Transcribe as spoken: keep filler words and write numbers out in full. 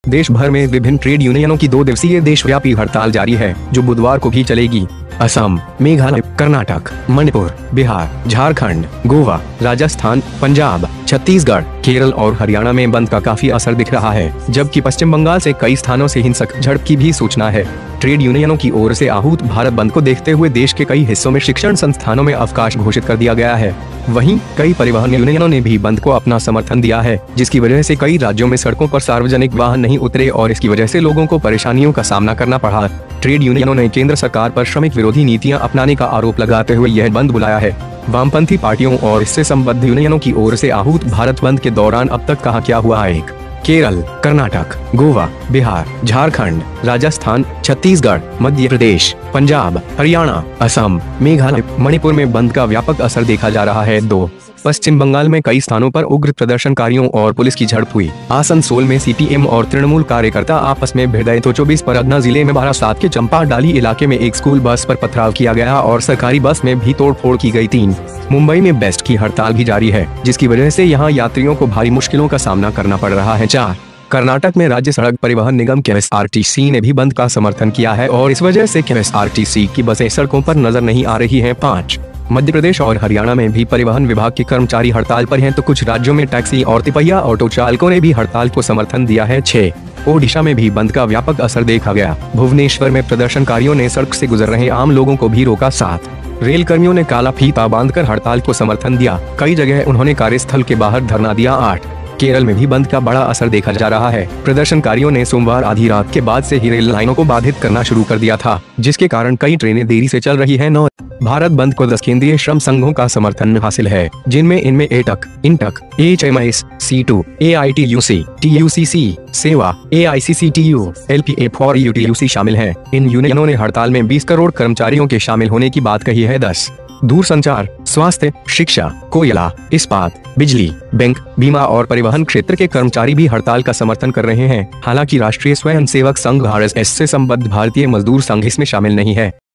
देश भर में विभिन्न ट्रेड यूनियनों की दो दिवसीय देशव्यापी हड़ताल जारी है, जो बुधवार को भी चलेगी। असम, मेघालय, कर्नाटक, मणिपुर, बिहार, झारखंड, गोवा, राजस्थान, पंजाब, छत्तीसगढ़, केरल और हरियाणा में बंद का काफी असर दिख रहा है, जबकि पश्चिम बंगाल से कई स्थानों से हिंसक झड़प की भी सूचना है। ट्रेड यूनियनों की ओर से आहूत भारत बंद को देखते हुए देश के कई हिस्सों में शिक्षण संस्थानों में अवकाश घोषित कर दिया गया है। वहीं कई परिवहन यूनियनों ने भी बंद को अपना समर्थन दिया है, जिसकी वजह से कई राज्यों में सड़कों पर सार्वजनिक वाहन नहीं उतरे और इसकी वजह से लोगों को परेशानियों का सामना करना पड़ा। ट्रेड यूनियनों ने केंद्र सरकार पर श्रमिक विरोधी नीतियां अपनाने का आरोप लगाते हुए यह बंद बुलाया है। वामपंथी पार्टियों और इससे संबद्ध यूनियनों की ओर से आहूत भारत बंद के दौरान अब तक कहां क्या हुआ है। केरल, कर्नाटक, गोवा, बिहार, झारखंड, राजस्थान, छत्तीसगढ़, मध्य प्रदेश, पंजाब, हरियाणा, असम, मेघालय, मणिपुर में बंद का व्यापक असर देखा जा रहा है। दो पश्चिम बंगाल में कई स्थानों पर उग्र प्रदर्शनकारियों और पुलिस की झड़प हुई। आसनसोल में सीपीएम और तृणमूल कार्यकर्ता आपस में भिड़ गए तो चौबीस परगना जिले में बारासात के चंपाडाली इलाके में एक स्कूल बस पर पथराव किया गया और सरकारी बस में भी तोड़फोड़ की गई। तीन मुंबई में बेस्ट की हड़ताल भी जारी है, जिसकी वजह से यहाँ यात्रियों को भारी मुश्किलों का सामना करना पड़ रहा है। चार कर्नाटक में राज्य सड़क परिवहन निगम के एस आर टी सी ने भी बंद का समर्थन किया है और इस वजह से एस आर टी सी की बसें सड़कों पर नजर नहीं आ रही हैं। पाँच मध्य प्रदेश और हरियाणा में भी परिवहन विभाग के कर्मचारी हड़ताल पर हैं, तो कुछ राज्यों में टैक्सी और तिपहिया ऑटो चालकों ने भी हड़ताल को समर्थन दिया है। छह ओडिशा में भी बंद का व्यापक असर देखा गया। भुवनेश्वर में प्रदर्शनकारियों ने सड़क से गुजर रहे आम लोगों को भी रोका। सात रेल कर्मियों ने काला फीता बांधकर हड़ताल को समर्थन दिया, कई जगह उन्होंने कार्यस्थल के बाहर धरना दिया। आठ केरल में भी बंद का बड़ा असर देखा जा रहा है। प्रदर्शनकारियों ने सोमवार आधी रात के बाद से ही रेल लाइनों को बाधित करना शुरू कर दिया था, जिसके कारण कई ट्रेनें देरी से चल रही हैं। नौ भारत बंद को दस केंद्रीय श्रम संघों का समर्थन हासिल है, जिनमें इनमें AITUC, INTUC, H M S, C two, A I T U C, T U C C, सेवा, A I C C T U, L P F और यू टी यू सी शामिल हैं। इन यूनियनों ने हड़ताल में बीस करोड़ कर्मचारियों के शामिल होने की बात कही है। दस दूरसंचार, स्वास्थ्य, शिक्षा, कोयला, इस्पात, बिजली, बैंक, बीमा और परिवहन क्षेत्र के कर्मचारी भी हड़ताल का समर्थन कर रहे हैं। हालांकि राष्ट्रीय Swayamsevak Sangh R S S से संबद्ध भारतीय मजदूर संघ इसमें शामिल नहीं है।